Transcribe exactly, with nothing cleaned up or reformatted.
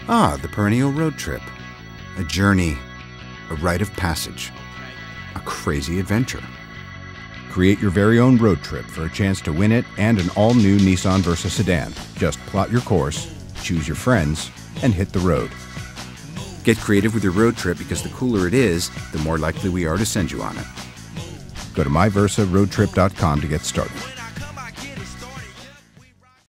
Ah, the perennial road trip. A journey, a rite of passage, a crazy adventure. Create your very own road trip for a chance to win it and an all-new Nissan Versa sedan. Just plot your course, choose your friends, and hit the road. Get creative with your road trip because the cooler it is, the more likely we are to send you on it. Go to my versa road trip dot com to get started.